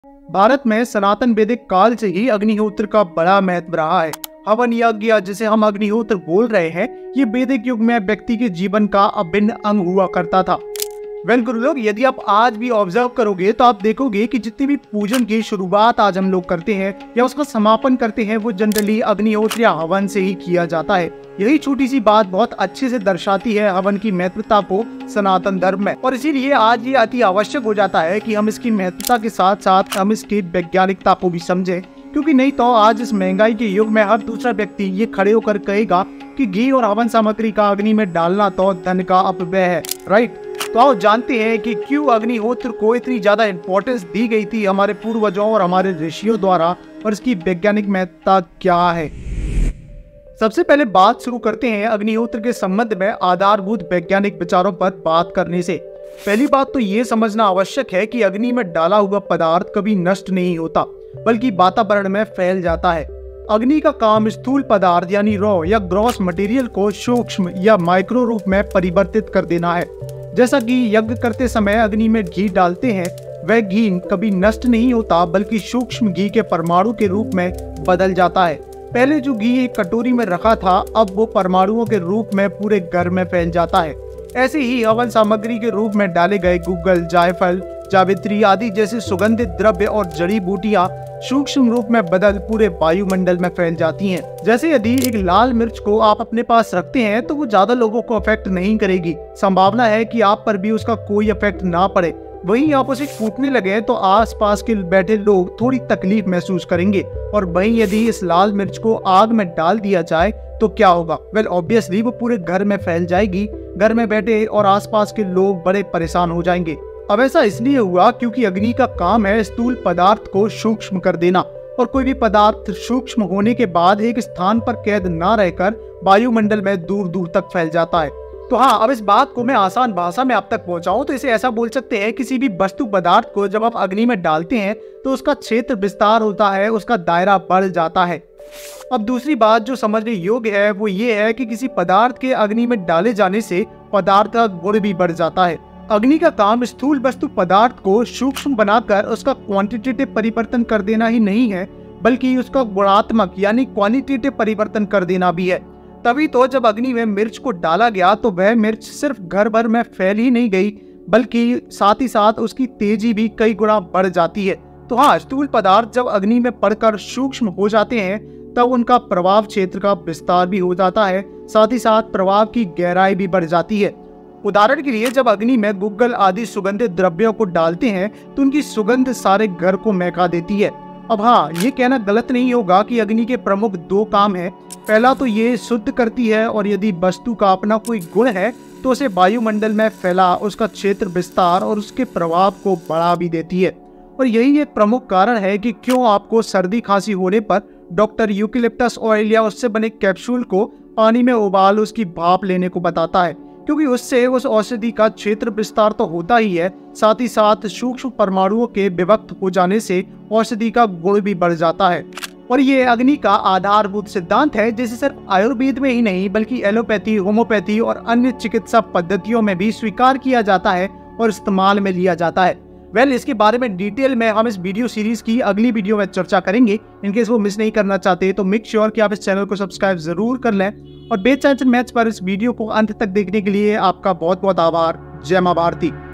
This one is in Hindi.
भारत में सनातन वैदिक काल से ही अग्निहोत्र का बड़ा महत्व रहा है। हवन यज्ञ जिसे हम अग्निहोत्र बोल रहे हैं, ये वैदिक युग में व्यक्ति के जीवन का अभिन्न अंग हुआ करता था। गुरु लोग, यदि आप आज भी ऑब्जर्व करोगे तो आप देखोगे कि जितनी भी पूजन की शुरुआत आज हम लोग करते हैं या उसका समापन करते हैं, वो जनरली अग्निहोत्र या हवन से ही किया जाता है। यही छोटी सी बात बहुत अच्छे से दर्शाती है हवन की महत्वता को सनातन धर्म में, और इसीलिए आज ये अति आवश्यक हो जाता है कि हम इसकी महत्वता के साथ साथ हम इसकी वैज्ञानिकता को भी समझें, क्योंकि नहीं तो आज इस महंगाई के युग में हर दूसरा व्यक्ति ये खड़े होकर कहेगा कि घी और हवन सामग्री का अग्नि में डालना तो धन का अपव्यय है। राइट, तो आओ जानते हैं कि क्यों अग्निहोत्र को इतनी ज्यादा इंपॉर्टेंस दी गई थी हमारे पूर्वजों और हमारे ऋषियों द्वारा, और इसकी वैज्ञानिक महत्ता क्या है। सबसे पहले बात शुरू करते हैं अग्निहोत्र के संबंध में आधारभूत वैज्ञानिक विचारों पर बात करने से। पहली बात तो ये समझना आवश्यक है कि अग्नि में डाला हुआ पदार्थ कभी नष्ट नहीं होता, बल्कि वातावरण में फैल जाता है। अग्नि का काम स्थूल पदार्थ यानी रॉ या ग्रॉस मटेरियल को सूक्ष्म या माइक्रो रूप में परिवर्तित कर देना है। जैसा कि यज्ञ करते समय अग्नि में घी डालते हैं, वह घी कभी नष्ट नहीं होता, बल्कि सूक्ष्म घी के परमाणु के रूप में बदल जाता है। पहले जो घी एक कटोरी में रखा था, अब वो परमाणुओं के रूप में पूरे घर में फैल जाता है। ऐसे ही हवन सामग्री के रूप में डाले गए गुग्गल, जायफल, जावित्री आदि जैसे सुगंधित द्रव्य और जड़ी बूटियां सूक्ष्म रूप में बदल पूरे वायुमंडल में फैल जाती हैं। जैसे यदि एक लाल मिर्च को आप अपने पास रखते हैं तो वो ज्यादा लोगों को अफेक्ट नहीं करेगी, संभावना है कि आप पर भी उसका कोई इफेक्ट ना पड़े। वहीं आप उसे कूटने लगे तो आसपास के बैठे लोग थोड़ी तकलीफ महसूस करेंगे, और वहीं यदि इस लाल मिर्च को आग में डाल दिया जाए तो क्या होगा? वेल ऑब्वियसली वो पूरे घर में फैल जाएगी। घर में बैठे और आसपास के लोग बड़े परेशान हो जाएंगे। अब ऐसा इसलिए हुआ क्योंकि अग्नि का काम है स्थूल पदार्थ को सूक्ष्म कर देना, और कोई भी पदार्थ सूक्ष्म होने के बाद एक स्थान पर कैद ना रहकर वायुमंडल में दूर दूर तक फैल जाता है। तो हाँ, अब इस बात को मैं आसान भाषा में आप तक पहुंचाऊं तो इसे ऐसा बोल सकते हैं, किसी भी वस्तु पदार्थ को जब आप अग्नि में डालते हैं तो उसका क्षेत्र विस्तार होता है, उसका दायरा बढ़ जाता है। अब दूसरी बात जो समझने योग्य है वो ये है कि किसी पदार्थ के अग्नि में डाले जाने से पदार्थ का गुण भी बढ़ जाता है। अग्नि का काम स्थूल वस्तु पदार्थ को सूक्ष्म बनाकर उसका क्वांटिटेटिव परिवर्तन कर देना ही नहीं है, बल्कि उसका गुणात्मक यानी क्वालिटेटिव परिवर्तन कर देना भी है। तभी तो जब अग्नि में मिर्च को डाला गया तो वह मिर्च सिर्फ घर भर में फैल ही नहीं गई, बल्कि साथ ही साथ उसकी तेजी भी कई गुना बढ़ जाती है। तो हाँ, स्थूल पदार्थ जब अग्नि में पड़कर सूक्ष्म हो जाते हैं तब उनका प्रभाव क्षेत्र का विस्तार भी हो जाता है, साथ ही साथ प्रभाव की गहराई भी बढ़ जाती है। उदाहरण के लिए जब अग्नि में गुग्गल आदि सुगंधित द्रव्यों को डालते हैं तो उनकी सुगंध सारे घर को महका देती है। अब हाँ, ये कहना गलत नहीं होगा कि अग्नि के प्रमुख दो काम हैं। पहला तो ये शुद्ध करती है, और यदि वस्तु का अपना कोई गुण है तो उसे वायुमंडल में फैला उसका क्षेत्र विस्तार और उसके प्रभाव को बढ़ा भी देती है। और यही एक प्रमुख कारण है कि क्यों आपको सर्दी खांसी होने पर डॉक्टर यूकेलिप्टस ऑयल या उससे बने कैप्सूल को पानी में उबाल उसकी भाप लेने को बताता है, क्योंकि उससे उस औषधि का क्षेत्र विस्तार तो होता ही है, साथ ही साथ सूक्ष्म परमाणुओं के विभक्त हो जाने से औषधि का गुण भी बढ़ जाता है। और ये अग्नि का आधारभूत सिद्धांत है, जिसे सिर्फ आयुर्वेद में ही नहीं बल्कि एलोपैथी, होम्योपैथी और अन्य चिकित्सा पद्धतियों में भी स्वीकार किया जाता है और इस्तेमाल में लिया जाता है। इसके बारे में डिटेल में हम इस वीडियो सीरीज की अगली वीडियो में चर्चा करेंगे। इनकेस वो मिस नहीं करना चाहते तो मेक श्योर कि आप इस चैनल को सब्सक्राइब जरूर कर लें, और बेच मैच पर इस वीडियो को अंत तक देखने के लिए आपका बहुत बहुत आभार। जय मां भारती।